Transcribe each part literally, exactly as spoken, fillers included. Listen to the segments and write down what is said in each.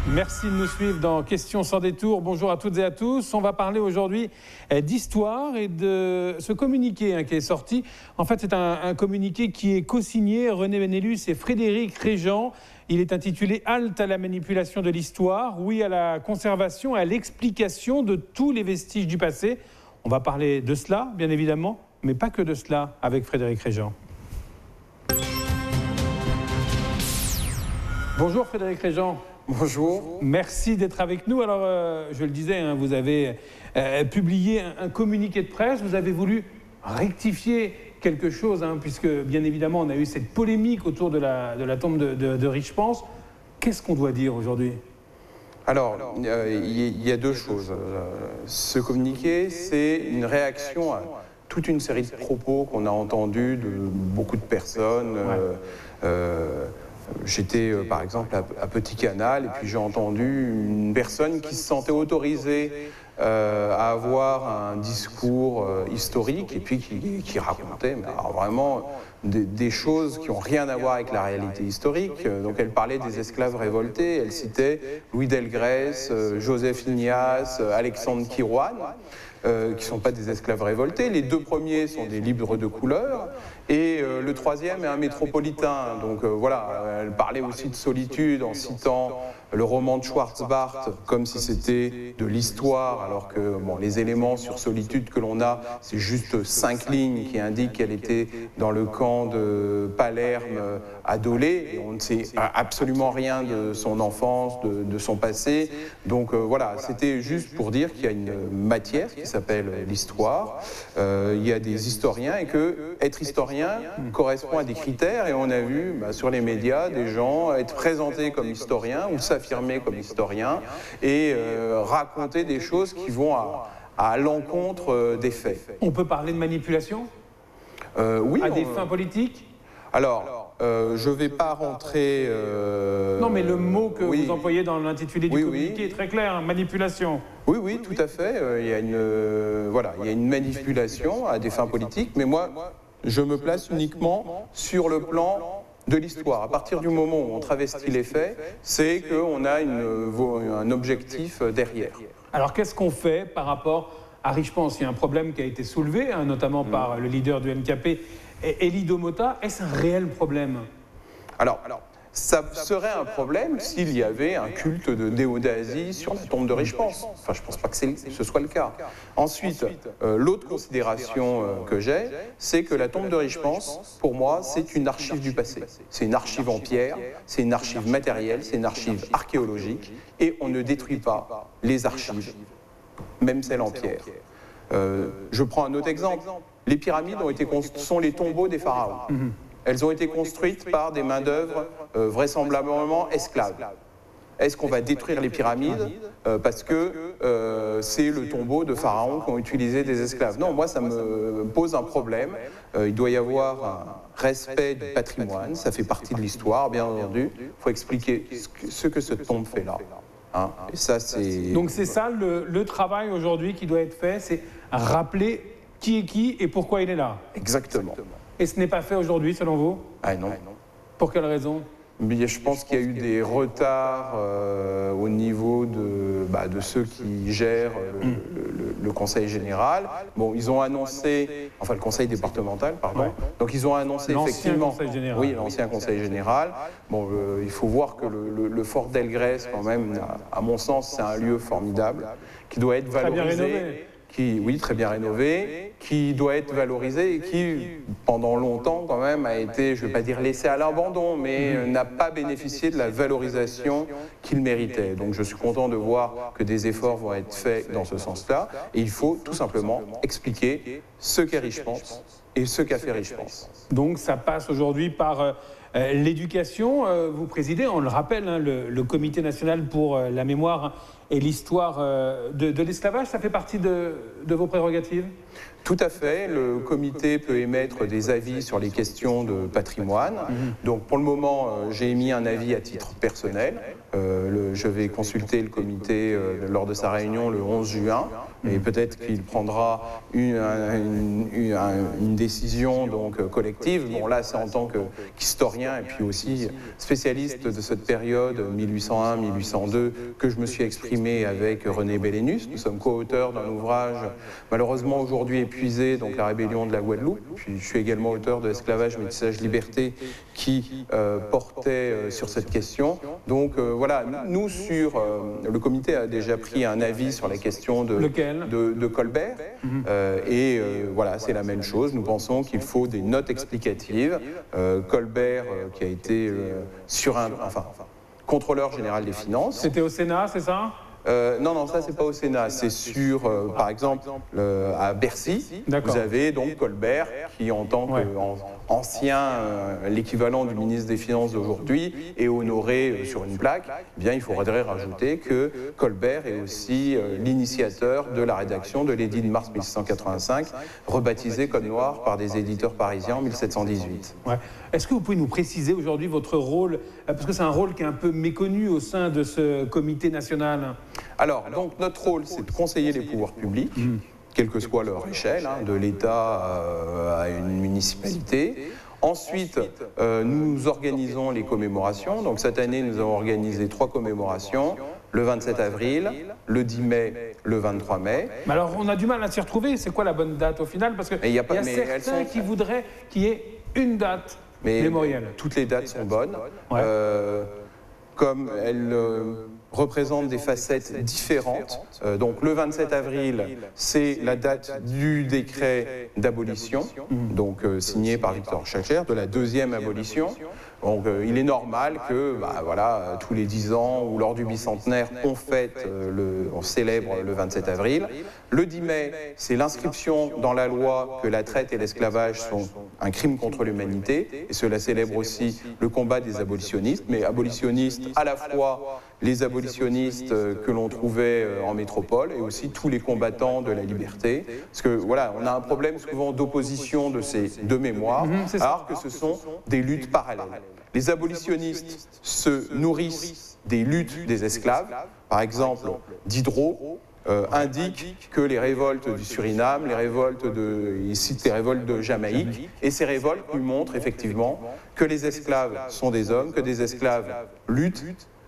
Merci de nous suivre dans Questions sans détour. Bonjour à toutes et à tous. On va parler aujourd'hui d'histoire et de ce communiqué hein, qui est sorti. En fait, c'est un, un communiqué qui est co-signé René Benelus et Frédéric Régent. Il est intitulé « Halte à la manipulation de l'histoire, oui à la conservation et à l'explication de tous les vestiges du passé ». On va parler de cela, bien évidemment, mais pas que de cela, avec Frédéric Régent. Bonjour Frédéric Régent. Bonjour. Merci d'être avec nous. Alors, euh, je le disais, hein, vous avez euh, publié un, un communiqué de presse. Vous avez voulu rectifier quelque chose, hein, puisque, bien évidemment, on a eu cette polémique autour de la, de la tombe de, de, de Richepense. Qu'est-ce qu'on doit dire aujourd'hui ? Alors, euh, il y a deux choses. Ce communiqué, c'est une réaction à toute une série de propos qu'on a entendus de beaucoup de personnes. Ouais. Euh, euh, J'étais, euh, par exemple, à, à Petit Canal, et puis j'ai entendu une personne qui se sentait autorisée euh, à avoir un discours euh, historique, et puis qui, qui racontait mais alors vraiment des, des choses qui n'ont rien à voir avec la réalité historique. Donc elle parlait des esclaves révoltés, elle citait Louis Delgrès, euh, Joseph Ignace, euh, Alexandre Kirouan. Euh, qui ne sont pas des esclaves révoltés. Les deux premiers sont des libres de couleur et euh, le troisième est un métropolitain. Donc euh, voilà, elle parlait aussi de solitude en citant le roman de Schwarzbart comme si c'était de l'histoire, alors que bon, les éléments sur solitude que l'on a, c'est juste cinq lignes qui indiquent qu'elle était dans le camp de Palerme à Dolé, et on ne sait absolument rien de son enfance, de, de son passé. Donc euh, voilà, c'était juste pour dire qu'il y a une matière qui s'appelle l'histoire, euh, il y a des historiens et que être historien correspond à des critères, et on a vu bah, sur les médias des gens être présentés comme historiens ou s'affirmer comme historiens et euh, raconter des choses qui vont à, à l'encontre des faits. On peut parler de manipulation euh, Oui. À des on... fins politiques ? Alors, euh, je ne vais pas rentrer... Euh... Non, mais le mot que oui. vous employez dans l'intitulé du oui, communiqué oui. est très clair, hein, manipulation. Oui, oui, tout à fait. Euh, il y a une, euh, voilà, il y a une manipulation à des fins politiques, mais moi, je me place uniquement sur le plan de l'histoire. À partir du moment où on travestit les faits, c'est qu'on a une, un objectif derrière. Alors, qu'est-ce qu'on fait par rapport à Richepense ? Il y a un problème qui a été soulevé, hein, notamment mmh. par le leader du N K P, Elie Domota. Est-ce un réel problème ? Alors, alors, ça serait un problème s'il y avait un culte de déodasie sur la tombe de Richepense. Enfin, je ne pense pas que ce soit le cas. Ensuite, euh, l'autre considération euh, que j'ai, c'est que la tombe de Richepense, pour moi, c'est une archive du passé. C'est une archive en pierre, c'est une archive matérielle, c'est une archive archéologique, et on ne détruit pas les archives, même celles en pierre. Euh, je prends un autre exemple. Les pyramides ont été sont les tombeaux des pharaons. Mmh. Elles ont été construites par des main-d'œuvre euh, vraisemblablement esclaves. Est-ce qu'on va détruire les pyramides euh, parce que euh, c'est le tombeau de pharaons qui ont utilisé des esclaves? Non, moi ça me pose un problème. Euh, il doit y avoir un respect du patrimoine, ça fait partie de l'histoire, bien entendu. Il faut expliquer ce que, ce que cette tombe fait là. Hein? Et ça, c'est... Donc c'est ça le, le travail aujourd'hui qui doit être fait, c'est rappeler qui est qui et pourquoi il est là. Exactement. Et ce n'est pas fait aujourd'hui, selon vous? Ah non. Pour quelle raison? Mais je pense qu'il y a eu des retards euh, au niveau de, bah, de ceux qui gèrent le, mmh. le, le Conseil général. Bon, ils ont annoncé, enfin le Conseil départemental, pardon. Ouais. Donc ils ont annoncé effectivement... Conseil général. Oui, l'ancien Conseil général. Bon, euh, il faut voir que le, le, le fort Delgrès, quand même, à, à mon sens, c'est un lieu formidable qui doit être valorisé. Très bien rénové. Qui, oui, très bien rénové, qui doit être valorisé et qui, pendant longtemps, quand même, a été, je ne vais pas dire laissé à l'abandon, mais mmh. n'a pas bénéficié de la valorisation qu'il méritait. Donc je suis content de voir que des efforts vont être faits dans ce sens-là. Et il faut tout simplement expliquer ce qu'est Richepense et ce qu'a fait Richepense. Donc ça passe aujourd'hui par euh, l'éducation. Euh, vous présidez, on le rappelle, hein, le, le Comité national pour euh, la mémoire et l'histoire euh, de, de l'esclavage. Ça fait partie de, de vos prérogatives? Tout à fait. Le comité peut émettre des avis sur les questions de patrimoine. Mmh. Donc pour le moment, euh, j'ai émis un avis à titre personnel. Euh, le, je vais consulter le comité euh, lors de sa réunion le onze juin. et peut-être qu'il prendra une, une, une, une décision donc, collective. Bon, là, c'est en tant qu'historien et puis aussi spécialiste de cette période mille huit cent un mille huit cent deux que je me suis exprimé avec René Bellénus. Nous sommes co-auteurs d'un ouvrage malheureusement aujourd'hui épuisé, donc La rébellion de la Guadeloupe. Puis je suis également auteur de Esclavage, métissage, liberté, qui euh, portait euh, sur cette question. Donc euh, voilà, nous sur euh, le comité a déjà pris un avis sur la question de, de, de Colbert, mm-hmm. euh, et euh, voilà, c'est la même chose. Nous pensons qu'il faut des notes explicatives. Euh, Colbert, euh, qui a été euh, sur un, enfin, contrôleur général des finances. C'était au Sénat, c'est ça? Euh, non, non, ça c'est pas au Sénat, c'est sur, euh, par exemple, le, à Bercy, vous avez donc Colbert qui, en tant qu'ancien, euh, l'équivalent du ministre des Finances d'aujourd'hui, est honoré euh, sur une plaque. Eh bien, il faudrait rajouter que Colbert est aussi euh, l'initiateur de la rédaction de l'édit de mars mille sept cent quatre-vingt-cinq, rebaptisé Code noir par des éditeurs parisiens en mille sept cent dix-huit. Ouais. Est-ce que vous pouvez nous préciser aujourd'hui votre rôle, parce que c'est un rôle qui est un peu méconnu au sein de ce comité national? Alors, donc notre rôle, c'est de conseiller les pouvoirs publics, mmh. quelle que soit leur échelle, hein, de l'État euh, à une municipalité. Ensuite, euh, nous organisons les commémorations. Donc cette année, nous avons organisé trois commémorations, le vingt-sept avril, le dix mai, le vingt-trois mai. Mais alors, on a du mal à s'y retrouver. C'est quoi la bonne date au final? Parce qu'il y, y a, pas, y a certains sont... qui voudraient qu'il y ait une date mais mémorielle. Toutes les dates sont bonnes. Ouais. Euh, comme elles euh, représentent des facettes différentes. Euh, donc le vingt-sept avril, c'est la date du décret d'abolition, mmh. donc euh, signé par Victor Schœlcher, de la deuxième abolition. Donc euh, il est normal que, bah, voilà, tous les dix ans ou lors du bicentenaire, on fête, euh, le, on célèbre le vingt-sept avril. Le dix mai, c'est l'inscription dans la loi que la traite et l'esclavage sont un crime contre l'humanité, et cela célèbre aussi le combat des abolitionnistes, mais abolitionnistes à la fois les abolitionnistes que l'on trouvait en métropole et aussi tous les combattants de la liberté. Parce que voilà, on a un problème souvent d'opposition de ces deux mémoires, mmh, alors que ce sont des luttes parallèles. Les abolitionnistes se nourrissent des luttes des esclaves. Par exemple, Diderot euh, indique que les révoltes du Suriname, les révoltes de, il cite les révoltes de Jamaïque, et ces révoltes lui montrent effectivement que les esclaves sont des hommes, que des esclaves luttent.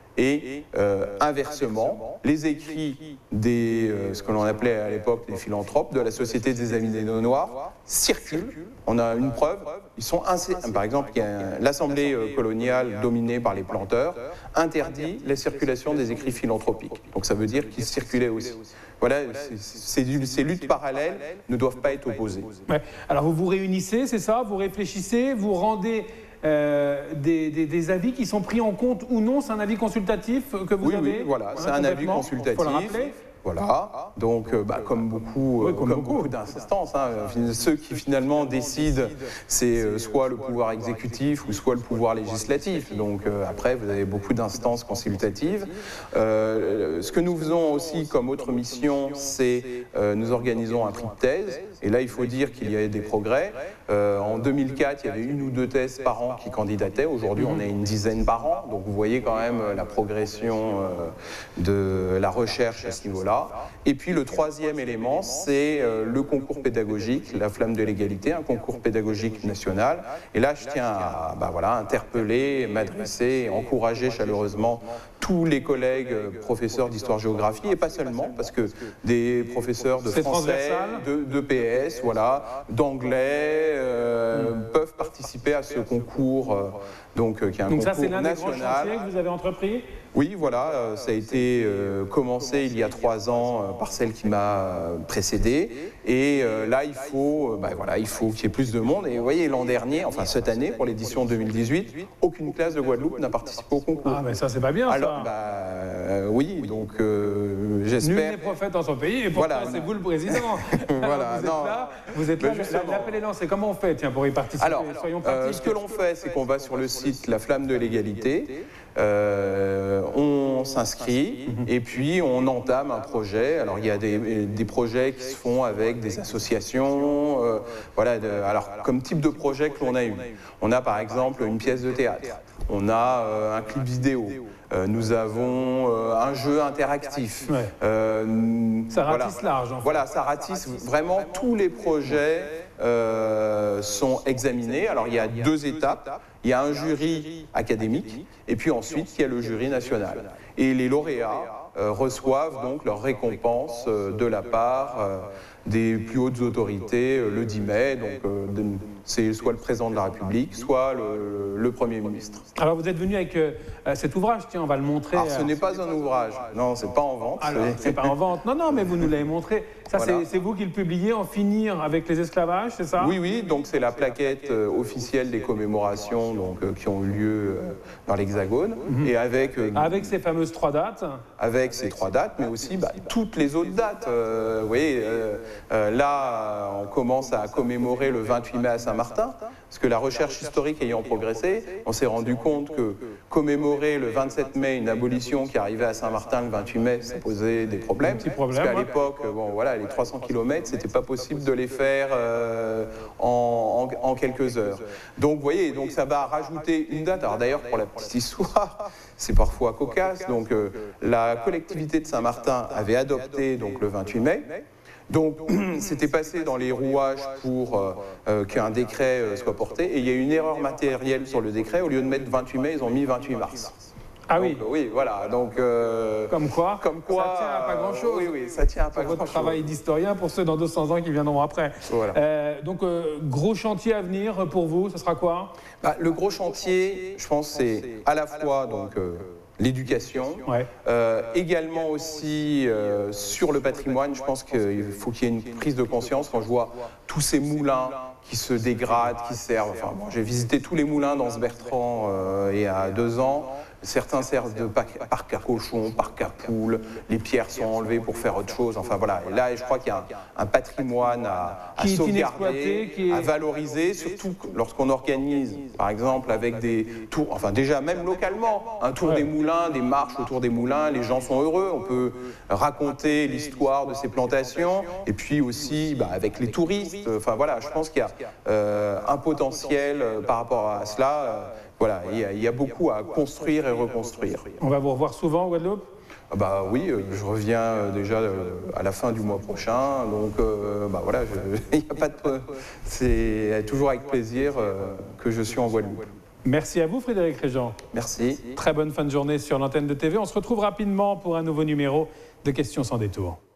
Et euh, inversement, les écrits des, euh, ce que l'on appelait à l'époque des philanthropes, de la Société des Amis des Noirs, circulent. On a une preuve. Ils sont par exemple, l'Assemblée coloniale dominée par les planteurs interdit la circulation des écrits philanthropiques. Donc ça veut dire qu'ils circulaient aussi. Voilà, ces, ces luttes parallèles ne doivent pas être opposées. Ouais. Alors vous vous réunissez, c'est ça? Vous réfléchissez, vous rendez... Euh, des, des, des avis qui sont pris en compte ou non? C'est un avis consultatif que vous oui, avez? Oui, voilà, c'est un avis consultatif. Faut le rappeler. Voilà, donc euh, bah, comme beaucoup, oui, comme comme beaucoup, beaucoup d'instances, hein, ceux qui finalement décident, c'est euh, soit le pouvoir exécutif ou soit le pouvoir législatif. Donc euh, après, vous avez beaucoup d'instances consultatives. Euh, ce que nous faisons aussi comme autre mission, c'est euh, nous organisons un prix de thèse. Et là, il faut dire qu'il y a des progrès. Euh, en deux mille quatre, il y avait une ou deux thèses par an qui candidataient. Aujourd'hui, on est une dizaine par an. Donc vous voyez quand même la progression euh, de la recherche à ce niveau-là. Et puis le troisième élément, c'est euh, le concours pédagogique, la flamme de l'égalité, un concours pédagogique national. Et là, je tiens à bah, voilà, interpeller, m'adresser, encourager chaleureusement tous les collègues euh, professeurs d'histoire-géographie, et pas seulement, parce que des professeurs de français, de, de P S, voilà, d'anglais, euh, mmh. peuvent participer à ce concours, euh, donc, euh, qui est un donc concours ça, c'est l'un des national. grands chantiers que vous avez entrepris? Oui, voilà, euh, ça a été euh, commencé il y a trois ans euh, par celle qui m'a euh, précédé. Et euh, là, il faut, euh, bah, voilà, il faut qu'il y ait plus de monde. Et vous voyez, l'an dernier, enfin cette année, pour l'édition deux mille dix-huit, aucune classe de Guadeloupe n'a participé au concours. Ah, mais ça, c'est pas bien, Alors, ça. Bah, euh, oui, donc euh, j'espère... Nul n'est prophète en son pays, et pourtant, voilà, c'est vous le président. Voilà, vous êtes non. là, vous êtes là, l'appel est lancé. Comment on fait, tiens, pour y participer? Alors, soyons euh, ce que l'on fait, c'est qu'on va sur le site La Flamme de l'égalité, euh, on s'inscrit et puis on entame un projet. Alors il y a des, des projets qui se font avec des associations, euh, voilà. De, alors comme type de projet que l'on a eu, on a par exemple une pièce de théâtre. on a euh, un clip vidéo, euh, nous avons euh, un jeu interactif. Ouais. Euh, ça ratisse voilà. large. En fait. Voilà, ça ratisse vraiment tous les projets euh, sont examinés. Alors il y a deux étapes. Il y a un jury académique et puis ensuite il y a le jury national. Et les lauréats euh, reçoivent donc leur récompense euh, de la part euh, des plus hautes autorités euh, le dix mai. Donc euh, c'est soit le président de la République, soit le, le Premier ministre. Alors vous êtes venu avec euh, cet ouvrage, tiens, on va le montrer. Alors ce n'est pas un ouvrage, non, c'est pas en vente. Alors c'est pas en vente, non, non, mais vous nous l'avez montré. Ça, voilà. C'est vous qui le publiez, En finir avec les esclavages, c'est ça? Oui, oui, donc c'est la plaquette euh, officielle des commémorations donc, euh, qui ont eu lieu euh, dans l'Hexagone. Mm-hmm. Et avec, euh, avec ces fameuses trois dates. Avec ces trois dates, mais aussi bah, toutes les autres dates. Euh, vous voyez, euh, euh, là, on commence à commémorer le vingt-huit mai à Saint-Martin, parce que la recherche historique ayant progressé, on s'est rendu compte que commémorer le vingt-sept mai une abolition qui arrivait à Saint-Martin le vingt-huit mai, ça posait des problèmes. problème, parce qu'à ouais. l'époque, bon, voilà, les trois cents kilomètres, c'était pas possible de les faire euh, en, en, en quelques heures. Donc, vous voyez, donc ça va rajouter une date. Alors d'ailleurs, pour la petite histoire, c'est parfois cocasse. Donc, euh, la collectivité de Saint-Martin avait adopté donc le vingt-huit mai. Donc, c'était passé dans les rouages pour euh, euh, qu'un décret euh, soit porté. Et il y a eu une erreur matérielle sur le décret. Au lieu de mettre vingt-huit mai, ils ont mis vingt-huit mars. Ah donc, oui. euh, oui, voilà. Donc, euh, comme quoi, comme quoi, ça tient à pas grand-chose. Oui, oui, ça tient à pas grand-chose. Votre travail d'historien pour ceux dans deux cents ans qui viendront après. Voilà. Euh, donc, euh, gros chantier à venir pour vous, ce sera quoi? Bah, le gros chantier, je pense, c'est à la fois donc euh, l'éducation, ouais. euh, également aussi euh, sur le patrimoine. Je pense qu'il faut qu'il y ait une prise de conscience quand je vois tous ces moulins qui se dégradent, qui servent. Enfin, bon, j'ai visité tous les moulins dans ce Bertrand euh, il y a deux ans. Certains servent de parc à cochons, parc à poules, les pierres sont enlevées pour faire autre chose. Enfin voilà, et là je crois qu'il y a un, un patrimoine à, à sauvegarder, qui est... à valoriser, surtout lorsqu'on organise, par exemple, avec des tours, enfin déjà même localement, un tour ouais. des moulins, des marches autour des moulins, les gens sont heureux, on peut raconter l'histoire de ces plantations, et puis aussi bah, avec les touristes. Enfin voilà, je pense qu'il y a euh, un potentiel euh, par rapport à cela. Euh, Voilà, il y, a, il y a beaucoup à construire et reconstruire. On va vous revoir souvent, Guadeloupe? Ah bah oui, je reviens déjà à la fin du mois prochain, donc euh, bah voilà, il n'y a pas de, c'est toujours avec plaisir que je suis en Guadeloupe. Merci à vous, Frédéric Régent. Merci. Très bonne fin de journée sur l'antenne de T V. On se retrouve rapidement pour un nouveau numéro de Questions sans détour.